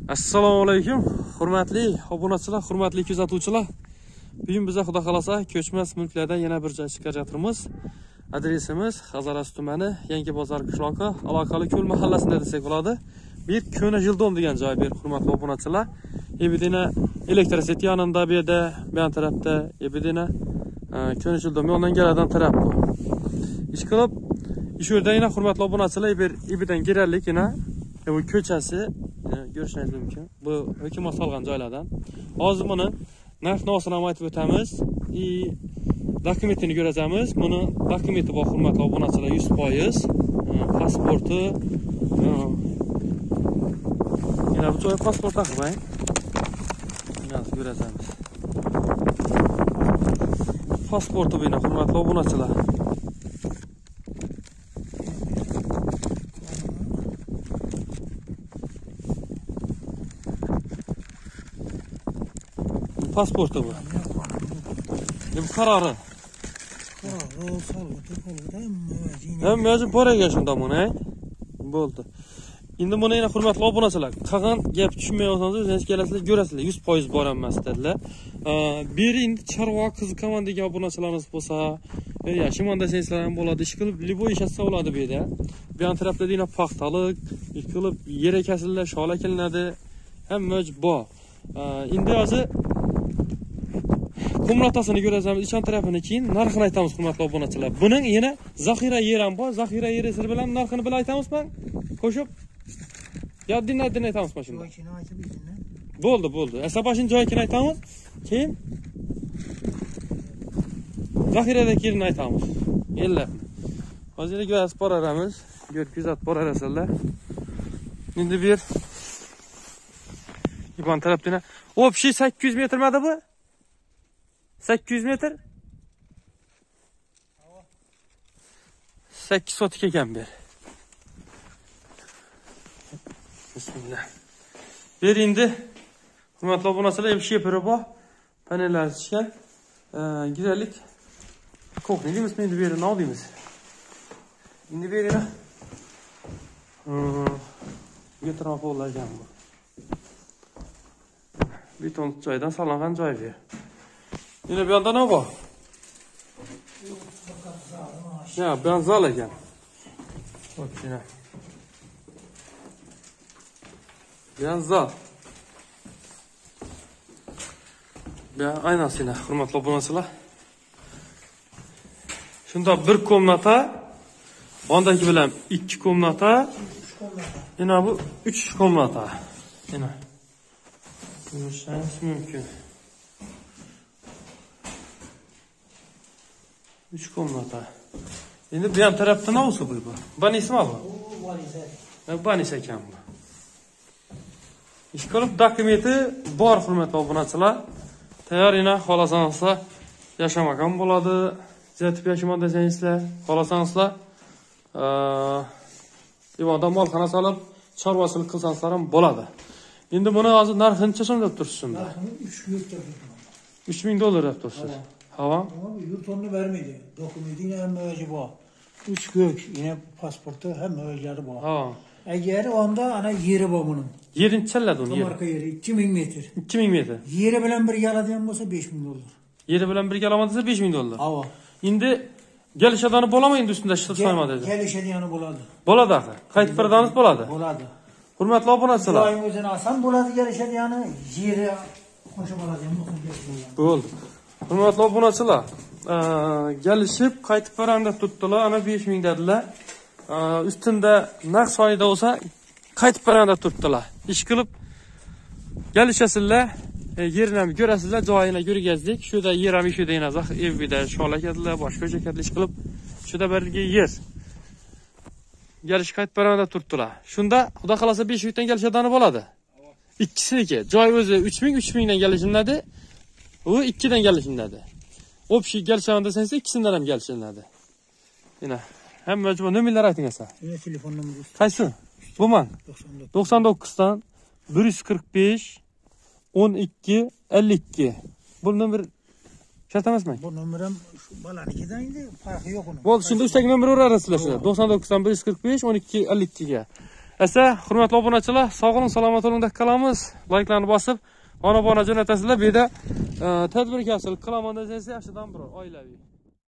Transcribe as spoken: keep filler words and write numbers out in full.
Assalomu alaykum, hurmatli obunachilar, hurmatli kuzatuvchilar. Bugun biz xudo xolasa ko'chmas mulklardan yana bir joy chiqarib Adresimiz Hazaras tumani, Yangi bozor qishloqi, aloqali ko'l mahallasida desak bo'ladi. Bir Ko'na Jildom degan joy bir hurmatli obunachilar. Ebidina elektroseti yonida bu yerda, bu tarafda Ebidina Ko'na Jildom yo'ldan keladigan taraf bu. Ish qilib, ish yerda yana hurmatli obunachilar, bir Ebidan girarlik yana bu ko'chasi görüşünüz mümkün. Bu hükümet salgan joylardan. Hozir buni narx-navosini aytib o'tamiz. I dokumentini ko'ramiz. Buni dokumenti bor hurmatli obunachilar yuz foiz. Pasporti. Yana bu joy pasport taqmay. Mana ko'ramiz. Pasporti bilan hurmatli obunachilar. Pasportu bu. Ne bu kararı? Kararı salgıtı Hem mevcut boraga shunda buni. Bo'ldi. Endi buni yana hurmatli obunachilar, qolgan gap tushunmayotsangiz o'zingiz kelasizlar, ko'rasizlar, yuz foiz bor emas dedilar. Beri endi chorva qiziqaman degan obunachilarimiz bo'lsa, ya shimon desangizlar ham bo'ladi, ish qilib libo ishlatsa bo'ladi bu yerda. Bu yon tarafda yana paxtalik, ish qilib yer ekasizlar, shola kelinadi. Ham mevcut bor. Endi hozir Kumlatasını göreceğimiz içan tarafını keyin narxini aytamiz hurmatli obunachilar. Buning yana zaxira yeri ham bor. Zaxira yeri siz bilan narxini bilan aytamizmi? Qo'shib. Ya dinlaydan aytamizmi shunda? Bo'ldi, bo'ldi. Asabashin joyini aytamiz. Keyin zaxiradagi yerini aytamiz. Yillar. Hozir ko'rsatib boramiz. Ko'rib kuzatib borasizlar. Endi bir İban tarafdan. Общий sakkiz yuz metrmadi bu? sakkiz yuz metr? sakkiz sotik ekan bir. Bismillah. Bir endi hurmatli obunachilar, bir şey yapıyor bu. Paneller chiqqan. Giderlik. Kokni deymiz, endi bu yerni nima deymiz? Endi bu yerni getirib qo'yilgan bu. Beton joydan solingan joy bu. Yine bir anda ne var? Ya ben zal ekan. Bak yine. Ben zal. Ben aynasıyla hurmatli obunachilar. Shunda bir komnata, ondaki bilan ikki komnata, yana bu uch komnata. Yana. Ko'rishingiz mumkin. Üç komnata. Endi bu yan tarafta ne olsa bu bu? Banisi mi bu? Banisi. Banisi ekan bu. İş qilib dokumenti bor hurmatli obunachilar. Tayyor yana xolasansizlar yashamagan bo'ladi. Zetib yashamoq desangizlar, xolasansizlar Ivonda molxona solib chorvasini qilsansizlar ham bo'ladi. Endi buni hozir narxini necha so'm deb tursiz shunda? uch ming dollar deb tursiz. Hava? Ama yurtonunu vermedi. Dokumenti yine hem mevci bu. Üç gök yine pasportu hem mevcileri bu. Ha. Eğer onda ana yeri bu bunun. Yerin çelledi onu. Marka yeri iki bin metre. iki bin metre. Yeri bilen bir yaladan olsa beş bin dolar. Yeri bilen bir yalamadıysa beş bin dolar. Hava. Şimdi geliş adanı bolamayın üstünde şırt sayma dedi. Geliş adanı boladı. Boladı akı. Kayıt paradanız boladı. Boladı. Hurmatli obunachilar. Dolayın özünü asan boladı geliş adanı yeri hoşa boladı. Bo'ldi. Hurmatli obunachilar, gelishib qaytib paranda tutdilar, ana besh ming dedilar. Ustunda narx soyida bo'lsa qaytib paranda tutdilar. Ish qilib gelishasizlar, yerini ham ko'rasizlar, joyini ko'rgazdik. Shuda yer ham ishida yana zax evida shola ketdilar, boshqa joyga ish qilib, shuda birga yer. Gelish qaytib paranda tutdilar. Shunda xudo xolasa besh ming dan gelishadani bo'ladi. Ikkisiniki, joy o'zi uch ming, uch ming dan gelishimladi. O ikkidan gelişinledi. O bir şey gelişen deseniz ikisinden hem gelişinledi. Yine hem mecbur nömerler aytın esa. Yine telefon numarası. Qaysi? Bu man. doksan dokuzdan bir yuz qirq besh o'n ikki ellik ikki. Bu nomer şart emasmi? Bu nomerim şu balanikidan indi, farkı yok onun. Bo'ldi, shunda üstteki nomer urarasizlar. doksan dokuzdan bir yuz qirq besh o'n ikki ellik ikki ga. Esa, hurmatli obunachilar, sog'lik, salomat bo'linglar qilamiz. Like'larni bosib, ona-bona jo'natasizlar. Bu yerda tadbirkorchilik qilaman desangiz, yaxshidan biror oilaviy